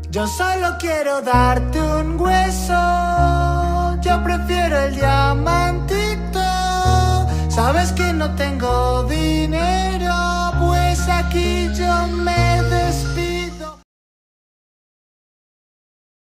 Yo solo quiero darte un hueso, yo prefiero el diamantito. Sabes que no tengo dinero, pues aquí yo